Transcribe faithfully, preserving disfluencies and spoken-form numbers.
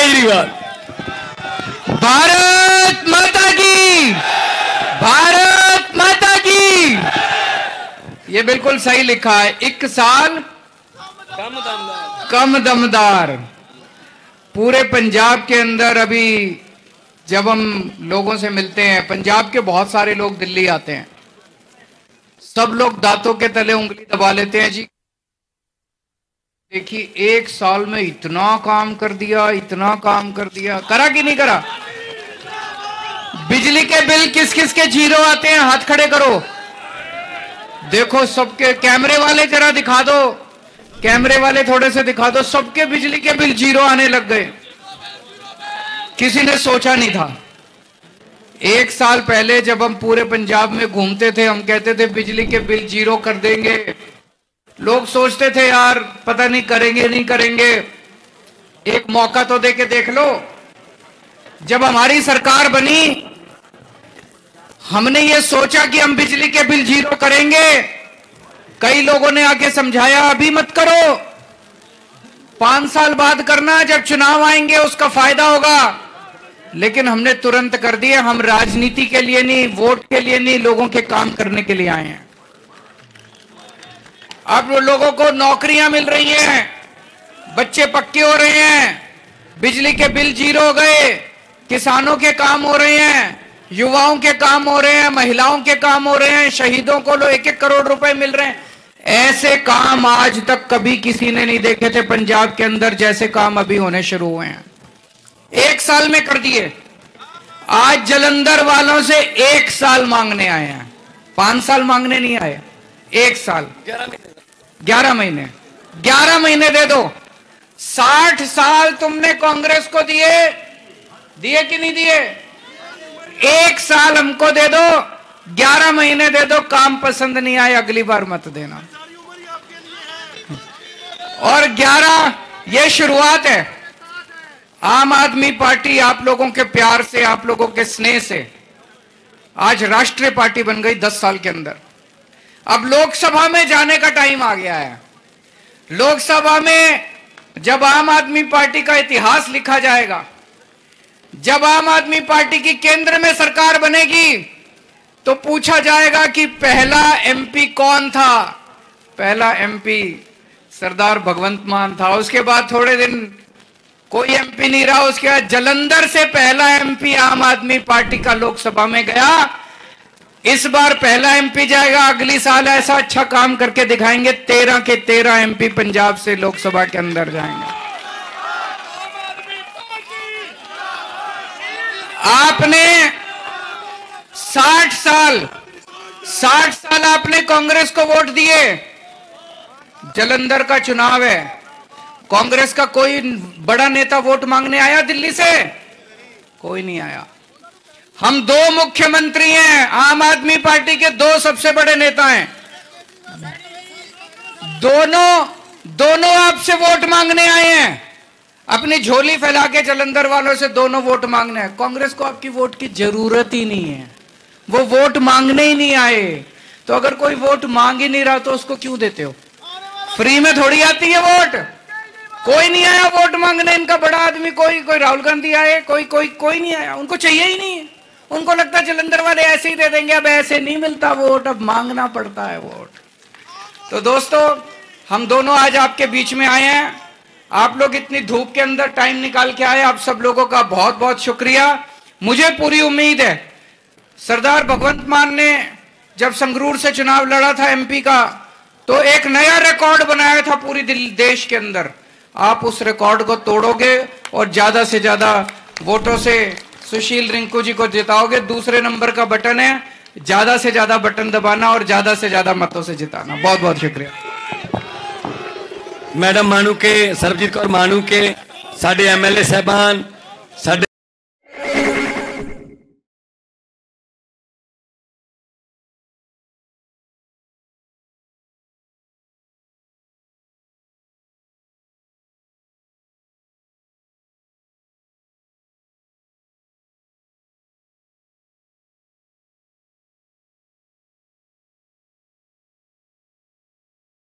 केजरीवाल। भारत माता की, भारत माता की। ये बिल्कुल सही लिखा है, एक साल कम दमदार, कम दमदार। पूरे पंजाब के अंदर अभी जब हम लोगों से मिलते हैं, पंजाब के बहुत सारे लोग दिल्ली आते हैं, सब लोग दांतों के तले उंगली दबा लेते हैं। जी देखिए, एक साल में इतना काम कर दिया, इतना काम कर दिया, करा कि नहीं करा? बिजली के बिल किस किस के जीरो आते हैं, हाथ खड़े करो। देखो सबके, कैमरे वाले जरा दिखा दो, कैमरे वाले थोड़े से दिखा दो, सबके बिजली के बिल जीरो आने लग गए। किसी ने सोचा नहीं था। एक साल पहले जब हम पूरे पंजाब में घूमते थे, हम कहते थे बिजली के बिल जीरो कर देंगे। लोग सोचते थे यार पता नहीं करेंगे नहीं करेंगे, एक मौका तो दे के देख लो। जब हमारी सरकार बनी, हमने ये सोचा कि हम बिजली के बिल जीरो करेंगे। कई लोगों ने आके समझाया अभी मत करो, पांच साल बाद करना, जब चुनाव आएंगे उसका फायदा होगा। लेकिन हमने तुरंत कर दिया। हम राजनीति के लिए नहीं, वोट के लिए नहीं, लोगों के काम करने के लिए आए हैं। अब लोगों को नौकरियां मिल रही हैं, बच्चे पक्के हो रहे हैं, बिजली के बिल जीरो हो गए, किसानों के काम हो रहे हैं, युवाओं के काम हो रहे हैं, महिलाओं के काम हो रहे हैं, शहीदों को लो एक एक करोड़ रुपए मिल रहे हैं। ऐसे काम आज तक कभी किसी ने नहीं देखे थे पंजाब के अंदर, जैसे काम अभी होने शुरू हुए हैं। एक साल में कर दिए। आज जलंधर वालों से एक साल मांगने आए हैं, पांच साल मांगने नहीं आए, एक साल, ग्यारह महीने, ग्यारह महीने दे दो। साठ साल तुमने कांग्रेस को दिए, दिए कि नहीं दिए? एक साल हमको दे दो, ग्यारह महीने दे दो। काम पसंद नहीं आए अगली बार मत देना। और ग्यारह ये शुरुआत है। आम आदमी पार्टी आप लोगों के प्यार से, आप लोगों के स्नेह से आज राष्ट्रीय पार्टी बन गई दस साल के अंदर। अब लोकसभा में जाने का टाइम आ गया है। लोकसभा में जब आम आदमी पार्टी का इतिहास लिखा जाएगा, जब आम आदमी पार्टी की केंद्र में सरकार बनेगी, तो पूछा जाएगा कि पहला एमपी कौन था। पहला एमपी सरदार भगवंत मान था। उसके बाद थोड़े दिन कोई एमपी नहीं रहा। उसके बाद जलंधर से पहला एमपी आम आदमी पार्टी का लोकसभा में गया। इस बार पहला एमपी जाएगा। अगली साल ऐसा अच्छा काम करके दिखाएंगे, तेरह के तेरह एमपी पंजाब से लोकसभा के अंदर जाएंगे। आपने साठ साल साठ साल आपने कांग्रेस को वोट दिए। जलंधर का चुनाव है, कांग्रेस का कोई बड़ा नेता वोट मांगने आया दिल्ली से? कोई नहीं आया। हम दो मुख्यमंत्री हैं, आम आदमी पार्टी के दो सबसे बड़े नेता हैं, दोनों दोनों आपसे वोट मांगने आए हैं। अपनी झोली फैला के जलंधर वालों से दोनों वोट मांगने हैं। कांग्रेस को आपकी वोट की जरूरत ही नहीं है, वो वोट मांगने ही नहीं आए। तो अगर कोई वोट मांग ही नहीं रहा तो उसको क्यों देते हो? फ्री में थोड़ी आती है वोट। कोई नहीं आया वोट मांगने, इनका बड़ा आदमी कोई कोई राहुल गांधी आए, कोई कोई कोई नहीं आया। उनको चाहिए ही नहीं है। उनको लगता है जलंधर वाले ऐसे ही दे देंगे। अब ऐसे नहीं मिलता वोट, अब मांगना पड़ता है वोट। तो दोस्तों, हम दोनों आज आपके बीच में आए हैं। आप लोग इतनी धूप के अंदर टाइम निकाल के आए, आप सब लोगों का बहुत बहुत शुक्रिया। मुझे पूरी उम्मीद है, सरदार भगवंत मान ने जब संगरूर से चुनाव लड़ा था एमपी का, तो एक नया रिकॉर्ड बनाया था पूरी देश के अंदर। आप उस रिकॉर्ड को तोड़ोगे और ज्यादा से ज्यादा वोटों से सुशील रिंकू जी को जिताओगे। दूसरे नंबर का बटन है, ज्यादा से ज्यादा बटन दबाना और ज्यादा से ज्यादा मतों से जिताना। बहुत बहुत शुक्रिया। मैडम मानू के, सरबजीत कौर मानू के, साडे एम एल ए साहबान,